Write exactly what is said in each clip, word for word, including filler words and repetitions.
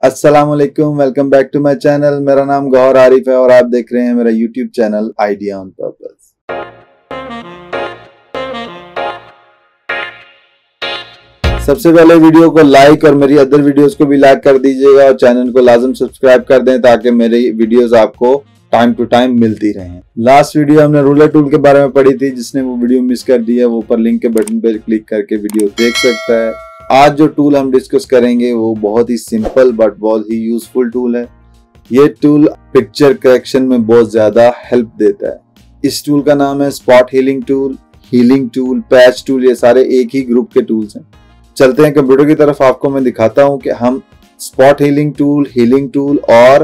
अस्सलामुअलैकुम, welcome back to my channel. मेरा नाम गौहर आरिफ है और आप देख रहे हैं मेरा YouTube channel idea on purpose. सबसे पहले वीडियो को लाइक और मेरी अदर वीडियोस को भी लाइक कर दीजिएगा और चैनल को लाजम सब्सक्राइब कर दें ताकि मेरी वीडियोस आपको टाइम टू टाइम मिलती रहें। लास्ट वीडियो हमने रूलर टूल के बारे में पढ़ी थी, जिसने वो वीडियो मिस कर दी है वो ऊपर लिंक के बटन पर क्लिक करके वीडियो देख सकता है। आज जो टूल हम डिस्कस करेंगे वो बहुत ही सिंपल बट बहुत ही यूजफुल टूल है। ये टूल पिक्चर करेक्शन में बहुत ज्यादा हेल्प देता है। इस टूल का नाम है spot healing tool, healing tool, patch tool. ये सारे एक ही ग्रुप के टूल्स हैं। चलते हैं कंप्यूटर की तरफ, आपको मैं दिखाता हूं कि हम spot healing tool, healing tool और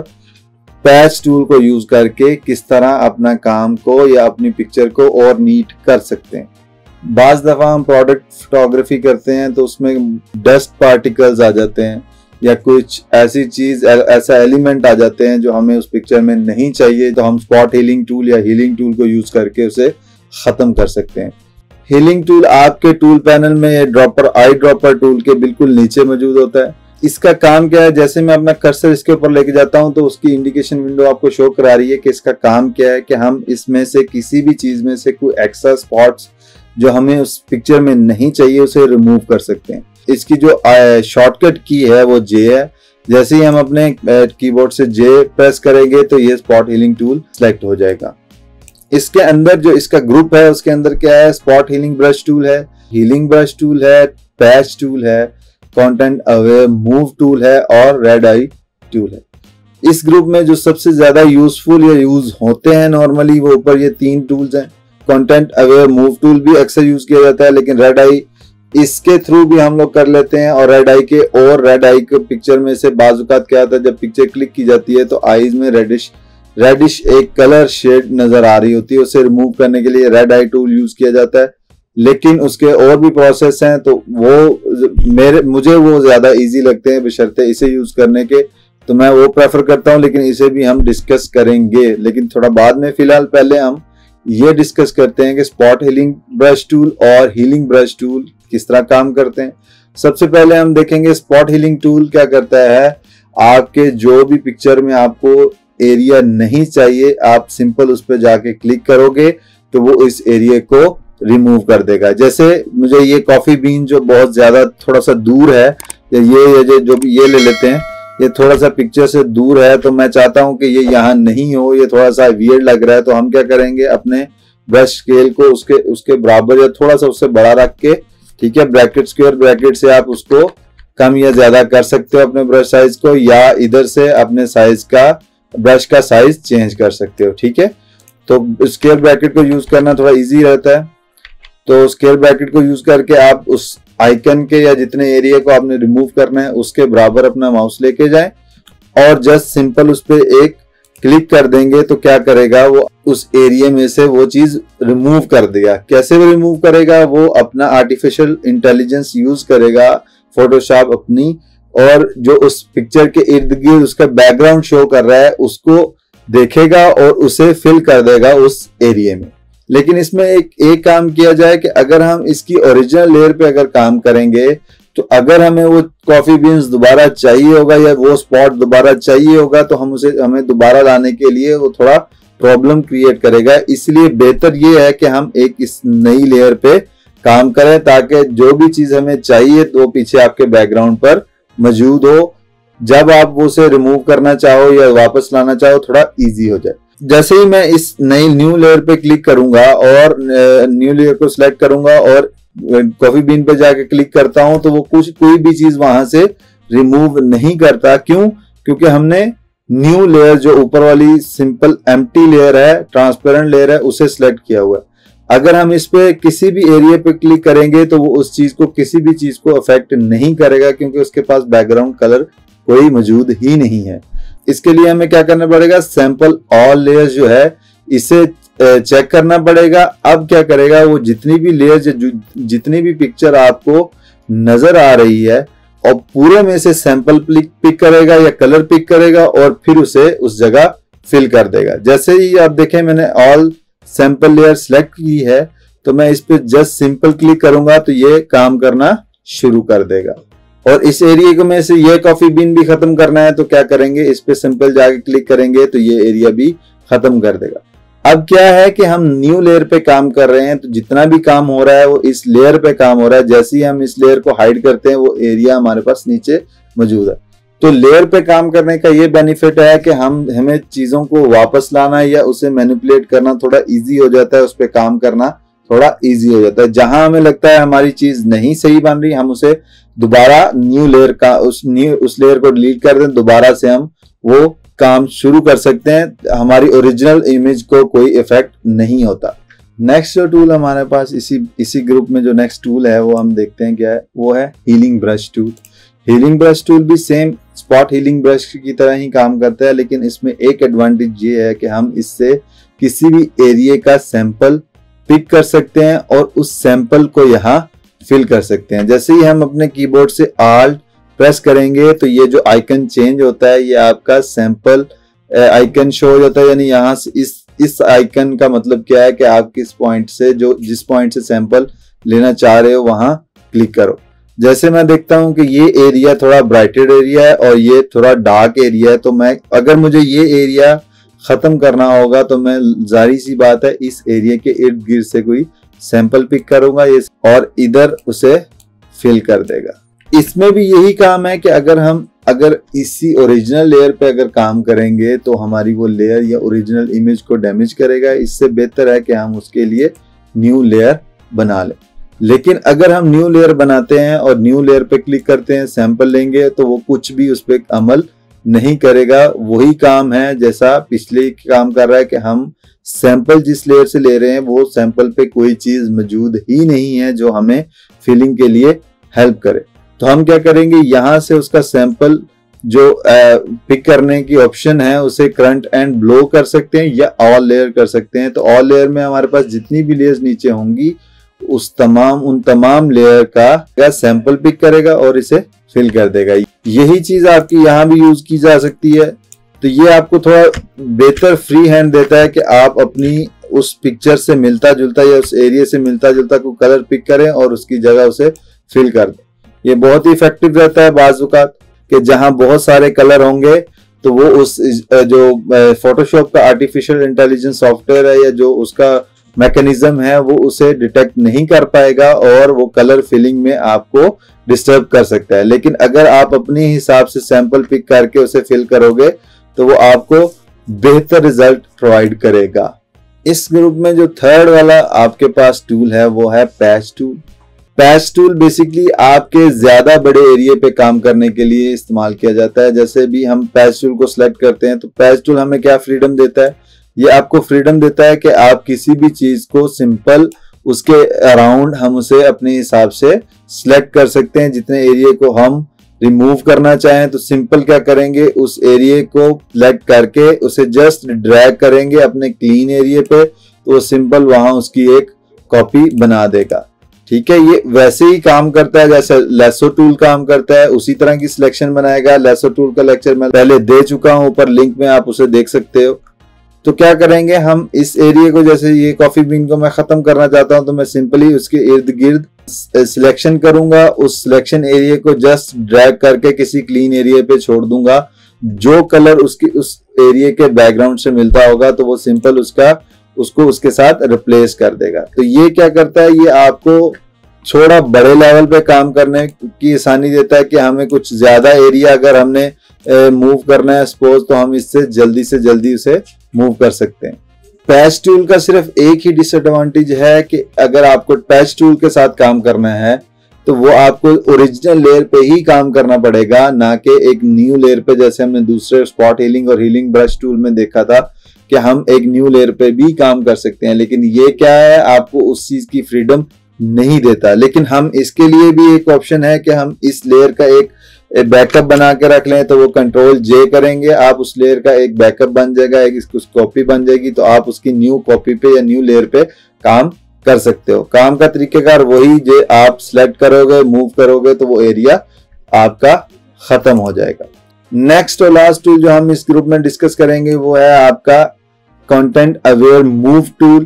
पैच टूल को यूज करके किस तरह अपना काम को या अपनी पिक्चर को और नीट कर सकते हैं। बाज दफा हम प्रोडक्ट फोटोग्राफी करते हैं तो उसमें डस्ट पार्टिकल्स आ जाते हैं या कुछ ऐसी चीज ऐसा एलिमेंट आ जाते हैं जो हमें उस पिक्चर में नहीं चाहिए, तो हम स्पॉट हीलिंग टूल या हीलिंग टूल को यूज करके उसे खत्म कर सकते हैं। हीलिंग टूल आपके टूल पैनल में ड्रॉपर आई ड्रॉपर टूल के बिल्कुल नीचे मौजूद होता है। इसका काम क्या है, जैसे मैं अपना कर्सर इसके ऊपर लेके जाता हूं तो उसकी इंडिकेशन विंडो आपको शो करा रही है कि इसका काम क्या है कि हम इसमें से किसी भी चीज में से कोई एक्स्ट्रा स्पॉट्स जो हमें उस पिक्चर में नहीं चाहिए उसे रिमूव कर सकते हैं। इसकी जो शॉर्टकट की है वो जे है। जैसे ही हम अपने कीबोर्ड से जे प्रेस करेंगे तो ये स्पॉट हीलिंग टूल सेलेक्ट हो जाएगा। इसके अंदर जो इसका ग्रुप है उसके अंदर क्या है, स्पॉट हीलिंग ब्रश टूल है, हीलिंग ब्रश टूल है, पैच टूल है, कंटेंट अवेयर मूव टूल है और रेड आई टूल है। इस ग्रुप में जो सबसे ज्यादा यूजफुल या यूज होते हैं नॉर्मली वो ऊपर ये तीन टूल्स हैं। कंटेंट अवेयर मूव टूल भी अक्सर यूज किया जाता है, लेकिन रेड आई इसके थ्रू भी हम लोग कर लेते हैं। और रेड आई के और रेड आई के पिक्चर में से बाजुकात क्या आता है, जब पिक्चर क्लिक की जाती है तो आईज में रेडिश रेडिश एक कलर शेड नजर आ रही होती है, उसे रिमूव करने के लिए रेड आई टूल यूज किया जाता है। लेकिन उसके और भी प्रोसेस हैं तो वो मेरे मुझे वो ज्यादा इजी लगते हैं बशर्ते इसे यूज करने के, तो मैं वो प्रेफर करता हूं। लेकिन इसे भी हम डिस्कस करेंगे लेकिन थोड़ा बाद में। फिलहाल पहले हम ये डिस्कस करते हैं कि स्पॉट हीलिंग ब्रश टूल और हीलिंग ब्रश टूल किस तरह काम करते हैं। सबसे पहले हम देखेंगे स्पॉट हीलिंग टूल क्या करता है। आपके जो भी पिक्चर में आपको एरिया नहीं चाहिए, आप सिंपल उस पर जाके क्लिक करोगे तो वो इस एरिया को रिमूव कर देगा। जैसे मुझे ये कॉफी बीन जो बहुत ज्यादा थोड़ा सा दूर है, या ये, ये जो भी ये ले लेते हैं, ये थोड़ा सा पिक्चर से दूर है तो मैं चाहता हूं कि ये यहाँ नहीं हो, ये थोड़ा सा वियर्ड लग रहा है, तो हम क्या करेंगे अपने ब्रश स्केल को उसके उसके बराबर या थोड़ा सा उससे बड़ा रख के, ठीक है, ब्रैकेट स्क्वायर ब्रैकेट से आप उसको कम या ज्यादा कर सकते हो अपने ब्रश साइज को, या इधर से अपने साइज का ब्रश का साइज चेंज कर सकते हो। ठीक है, तो स्केल ब्रैकेट को यूज करना थोड़ा ईजी रहता है। तो स्केल ब्रैकेट को यूज करके आप उस आइकन के या जितने एरिया को आपने रिमूव करना है उसके बराबर अपना माउस लेके जाएं और जस्ट सिंपल उस पर एक क्लिक कर देंगे तो क्या करेगा, वो उस एरिया में से वो चीज रिमूव कर देगा। कैसे वो रिमूव करेगा, वो अपना आर्टिफिशियल इंटेलिजेंस यूज करेगा, फोटोशॉप अपनी, और जो उस पिक्चर के इर्द गिर्द उसका बैकग्राउंड शो कर रहा है उसको देखेगा और उसे फिल कर देगा उस एरिया में। लेकिन इसमें एक एक काम किया जाए कि अगर हम इसकी ओरिजिनल लेयर पे अगर काम करेंगे तो अगर हमें वो कॉफी बीन्स दोबारा चाहिए होगा या वो स्पॉट दोबारा चाहिए होगा तो हम उसे हमें दोबारा लाने के लिए वो थोड़ा प्रॉब्लम क्रिएट करेगा। इसलिए बेहतर ये है कि हम एक इस नई लेयर पे काम करें ताकि जो भी चीज हमें चाहिए तो वो पीछे आपके बैकग्राउंड पर मौजूद हो। जब आप वो उसे रिमूव करना चाहो या वापस लाना चाहो थोड़ा ईजी हो जाए। जैसे ही मैं इस नई न्यू लेयर पे क्लिक करूंगा और न्यू लेयर को सिलेक्ट करूंगा और कॉफी बीन पे जाके क्लिक करता हूं तो वो कुछ कोई भी चीज वहां से रिमूव नहीं करता। क्यों? क्योंकि हमने न्यू लेयर जो ऊपर वाली सिंपल एम्प्टी लेयर है, ट्रांसपेरेंट लेयर है, उसे सिलेक्ट किया हुआ है। अगर हम इस पे किसी भी एरिया पे क्लिक करेंगे तो वो उस चीज को किसी भी चीज को अफेक्ट नहीं करेगा क्योंकि उसके पास बैकग्राउंड कलर कोई मौजूद ही नहीं है। इसके लिए हमें क्या करना पड़ेगा, सैंपल ऑल लेयर्स जो है इसे चेक करना पड़ेगा। अब क्या करेगा, वो जितनी भी लेयर्स जितनी भी पिक्चर आपको नजर आ रही है और पूरे में से सैंपल पिक करेगा या कलर पिक करेगा और फिर उसे उस जगह फिल कर देगा। जैसे ही आप देखें मैंने ऑल सैंपल लेयर सिलेक्ट की है तो मैं इस पे जस्ट सिंपल क्लिक करूंगा तो ये काम करना शुरू कर देगा। और इस एरिया को में से ये कॉफी बीन भी खत्म करना है तो क्या करेंगे, इस पे सिंपल जाके क्लिक करेंगे तो ये एरिया भी खत्म कर देगा। अब क्या है कि हम न्यू लेयर पे काम कर रहे हैं तो जितना भी काम हो रहा है वो इस लेयर पे काम हो रहा है। जैसे ही हम इस लेयर को हाइड करते हैं वो एरिया हमारे पास नीचे मौजूद है। तो लेयर पे काम करने का ये बेनिफिट है कि हम हमें चीजों को वापस लाना या उसे मैनिपुलेट करना थोड़ा इजी हो जाता है, उस पर काम करना थोड़ा इजी हो जाता है। जहां हमें लगता है हमारी चीज नहीं सही बन रही, हम उसे दोबारा न्यू लेयर का उस न्यू उस लेयर को डिलीट कर दें, दोबारा से हम वो काम शुरू कर सकते हैं। हमारी ओरिजिनल इमेज को कोई इफेक्ट नहीं होता। नेक्स्ट जो टूल हमारे पास इसी इसी ग्रुप में जो नेक्स्ट टूल है वो हम देखते हैं क्या है, वो है healing brush tool. Healing brush tool भी सेम स्पॉट हीलिंग ब्रश की तरह ही काम करता है, लेकिन इसमें एक एडवांटेज ये है कि हम इससे किसी भी एरिया का सैंपल पिक कर सकते हैं और उस सैंपल को यहाँ फिल कर सकते हैं। जैसे ही हम अपने कीबोर्ड से आल्ट प्रेस करेंगे तो ये जो आइकन चेंज होता है, ये आपका सैंपल आइकन शो हो जाता है। यानी यहाँ से इस इस आइकन का मतलब क्या है कि आप किस पॉइंट से जो जिस पॉइंट से सैंपल लेना चाह रहे हो वहां क्लिक करो। जैसे मैं देखता हूं कि ये एरिया थोड़ा ब्राइटेड एरिया है और ये थोड़ा डार्क एरिया है, तो मैं अगर मुझे ये एरिया खत्म करना होगा तो मैं जाहिर सी बात है इस एरिया के इर्द गिर्द से कोई सैंपल पिक करूंगा और इधर उसे फिल कर देगा। इसमें भी यही काम है कि अगर हम अगर इसी ओरिजिनल लेयर पे अगर काम करेंगे तो हमारी वो लेयर या ओरिजिनल इमेज को डैमेज करेगा। इससे बेहतर है कि हम उसके लिए न्यू लेयर बना लें। लेकिन अगर हम न्यू लेयर बनाते हैं और न्यू लेयर पे क्लिक करते हैं, सैंपल लेंगे, तो वो कुछ भी उस पर अमल नहीं करेगा। वही काम है जैसा पिछले काम कर रहा है कि हम सैंपल जिस लेयर से ले रहे हैं वो सैंपल पे कोई चीज मौजूद ही नहीं है जो हमें फिलिंग के लिए हेल्प करे। तो हम क्या करेंगे, यहां से उसका सैंपल जो पिक करने की ऑप्शन है उसे करंट एंड ब्लो कर सकते हैं या ऑल लेयर कर सकते हैं। तो ऑल लेयर में हमारे पास जितनी भी लेयर्स नीचे होंगी उस तमाम उन तमाम लेयर का सैंपल पिक करेगा और इसे फिल कर देगा। यही चीज आपकी यहाँ भी यूज की जा सकती है। तो ये आपको थोड़ा बेहतर फ्री हैंड देता है कि आप अपनी उस पिक्चर से मिलता जुलता या उस एरिया से मिलता जुलता कोई कलर पिक करें और उसकी जगह उसे फिल कर दें। ये बहुत ही इफेक्टिव रहता है बाज़ औक़ात कि जहां बहुत सारे कलर होंगे तो वो उस जो फोटोशॉप का आर्टिफिशियल इंटेलिजेंस सॉफ्टवेयर है या जो उसका मैकेनिज्म है वो उसे डिटेक्ट नहीं कर पाएगा और वो कलर फिलिंग में आपको डिस्टर्ब कर सकता है। लेकिन अगर आप अपने हिसाब से सैंपल पिक करके उसे फिल करोगे तो वो आपको बेहतर रिजल्ट प्रोवाइड करेगा। इस ग्रुप में जो थर्ड वाला आपके पास टूल है वो है patch tool. Patch tool basically आपके ज्यादा बड़े एरिया पे काम करने के लिए इस्तेमाल किया जाता है। जैसे भी हम पैच टूल को सिलेक्ट करते हैं तो पैच टूल हमें क्या फ्रीडम देता है, ये आपको फ्रीडम देता है कि आप किसी भी चीज को सिंपल उसके अराउंड हम उसे अपने हिसाब से सिलेक्ट कर सकते हैं। जितने एरिया को हम रिमूव करना चाहें तो सिंपल क्या करेंगे, उस एरिया को सिलेक्ट करके उसे जस्ट ड्रैग करेंगे अपने क्लीन एरिया पे तो वो सिंपल वहां उसकी एक कॉपी बना देगा। ठीक है, ये वैसे ही काम करता है जैसे लेसो टूल काम करता है, उसी तरह की सिलेक्शन बनाएगा। लेसो टूल का लेक्चर मैं पहले दे चुका हूं, ऊपर लिंक में आप उसे देख सकते हो। तो क्या करेंगे हम इस एरिया को, जैसे ये कॉफी बीन को मैं खत्म करना चाहता हूं तो मैं सिंपली उसके इर्द गिर्द सिलेक्शन करूंगा। उस सिलेक्शन एरिया को जस्ट ड्रैग करके किसी क्लीन एरिया पे छोड़ दूंगा। जो कलर उसकी उस एरिया के बैकग्राउंड से मिलता होगा तो वो सिंपल उसका उसको उसके साथ रिप्लेस कर देगा। तो ये क्या करता है, ये आपको थोड़ा बड़े लेवल पे काम करने की आसानी देता है कि हमें कुछ ज्यादा एरिया अगर हमने मूव करना है सपोज, तो हम इससे जल्दी से जल्दी उसे मूव कर सकते हैं। पैच टूल का सिर्फ एक ही डिसएडवांटेज है कि अगर आपको पैच टूल के साथ काम करना है तो वो आपको ओरिजिनल लेयर पे ही काम करना पड़ेगा, ना कि एक न्यू लेयर पे। जैसे हमने दूसरे स्पॉट हीलिंग और हीलिंग ब्रश टूल में देखा था कि हम एक न्यू लेयर पे भी काम कर सकते हैं, लेकिन ये क्या है, आपको उस चीज की फ्रीडम नहीं देता। लेकिन हम इसके लिए भी एक ऑप्शन है कि हम इस लेयर का एक बैकअप बना के रख लें। तो वो कंट्रोल जे करेंगे, आप उस लेयर का एक बैकअप बन जाएगा, एक कॉपी बन जाएगी, तो आप उसकी न्यू कॉपी पे या न्यू लेयर पे काम कर सकते हो। काम का तरीकेकार वही, जो आप सिलेक्ट करोगे मूव करोगे तो वो एरिया आपका खत्म हो जाएगा। नेक्स्ट और लास्ट टूल जो हम इस ग्रुप में डिस्कस करेंगे वो है आपका content aware move tool.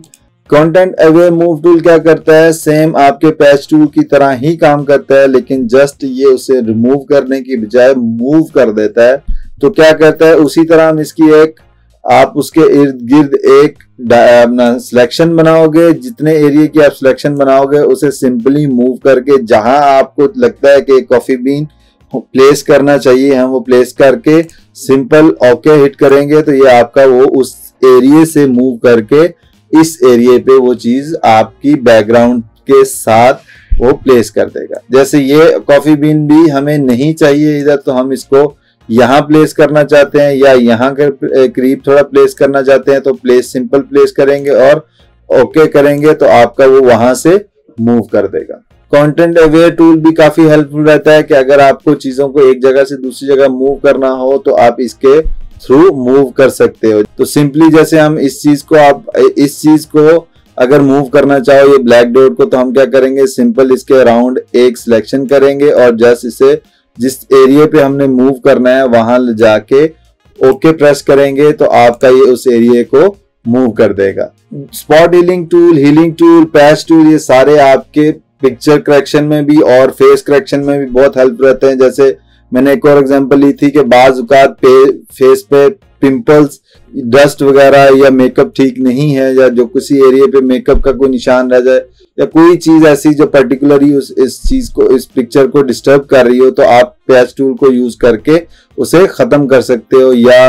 Content aware move tool क्या करता है, सेम आपके पैच टूल की तरह ही काम करता है, लेकिन जस्ट ये उसे रिमूव करने की बजाय मूव कर देता है। तो क्या करता है, उसी तरह हम इसकी एक आप उसके इर्द गिर्द एक अपना सिलेक्शन बनाओगे, जितने एरिया की आप सिलेक्शन बनाओगे उसे सिंपली मूव करके जहां आपको लगता है कि कॉफी बीन प्लेस करना चाहिए हम वो प्लेस करके सिंपल ओके हिट करेंगे तो ये आपका वो उस एरिया से मूव करके इस एरिया पे वो चीज आपकी बैकग्राउंड के साथ वो प्लेस कर देगा। जैसे ये कॉफी बीन भी हमें नहीं चाहिए इधर, तो हम इसको यहाँ प्लेस करना चाहते हैं या यहाँ के करीब थोड़ा प्लेस करना चाहते हैं तो प्लेस सिंपल प्लेस करेंगे और ओके करेंगे तो आपका वो वहां से मूव कर देगा। कंटेंट अवेयर टूल भी काफी हेल्पफुल रहता है कि अगर आपको चीजों को एक जगह से दूसरी जगह मूव करना हो तो आप इसके थ्रू मूव कर सकते हो। तो सिंपली जैसे हम इस चीज को आप इस चीज को अगर मूव करना चाहो ये ब्लैक डॉट को, तो हम क्या करेंगे, सिंपल इसके अराउंड एक सिलेक्शन करेंगे और जस्ट इसे जिस एरिया पे हमने मूव करना है वहां ले जाके ओके प्रेस करेंगे तो आपका ये उस एरिया को मूव कर देगा। Spot healing tool, healing tool, patch tool, ये सारे आपके पिक्चर करेक्शन में भी और फेस करेक्शन में भी बहुत हेल्प रहते हैं। जैसे मैंने एक और एग्जांपल ली थी कि बाज औकात पे फेस पे पिंपल्स, डस्ट वगैरह या मेकअप ठीक नहीं है या जो किसी एरिया पे मेकअप का कोई निशान रह जाए या कोई चीज ऐसी जो पर्टिकुलरली उस इस चीज को इस पिक्चर को डिस्टर्ब कर रही हो तो आप पैच टूल को यूज करके उसे खत्म कर सकते हो या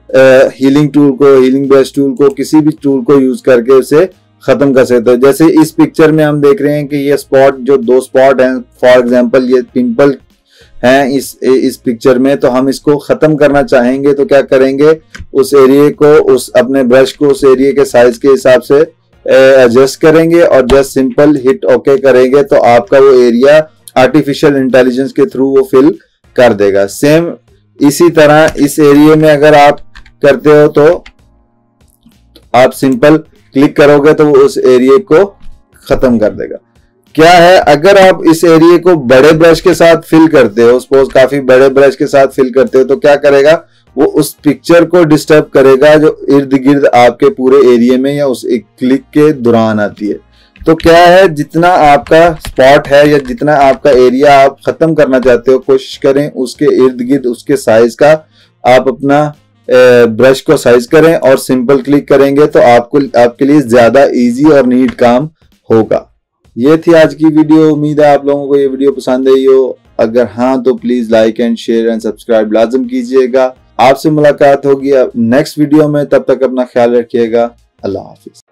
हीलिंग टूल को, हीलिंग ब्रश टूल को, किसी भी टूल को यूज करके उसे खत्म कर सकते हो। जैसे इस पिक्चर में हम देख रहे हैं कि ये स्पॉट जो दो स्पॉट हैं, फॉर एग्जांपल ये पिंपल हैं इस इस पिक्चर में, तो हम इसको खत्म करना चाहेंगे तो क्या करेंगे, उस एरिया को उस अपने ब्रश को उस एरिया के साइज के हिसाब से एडजस्ट करेंगे और जस्ट सिंपल हिट ओके करेंगे तो आपका वो एरिया आर्टिफिशियल इंटेलिजेंस के थ्रू वो फिल कर देगा। सेम इसी तरह इस एरिया में अगर आप करते हो तो आप सिंपल क्लिक करोगे तो वो उस एरिया को खत्म कर देगा। क्या है, अगर आप इस एरिया को बड़े ब्रश के साथ फिल करते हो, सपोज काफी बड़े ब्रश के साथ फिल करते हो तो क्या करेगा, वो उस पिक्चर को डिस्टर्ब करेगा जो इर्द गिर्द आपके पूरे एरिया में या उस एक क्लिक के दौरान आती है। तो क्या है, जितना आपका स्पॉट है या जितना आपका एरिया आप खत्म करना चाहते हो, कोशिश करें उसके इर्द गिर्द उसके साइज का आप अपना ब्रश को साइज करें और सिंपल क्लिक करेंगे तो आपको आपके लिए ज्यादा इजी और नीट काम होगा। ये थी आज की वीडियो। उम्मीद है आप लोगों को ये वीडियो पसंद आई हो। अगर हाँ तो please like and share and subscribe लाजम कीजिएगा। आपसे मुलाकात होगी नेक्स्ट वीडियो में, तब तक अपना ख्याल रखिएगा। अल्लाह हाफिज।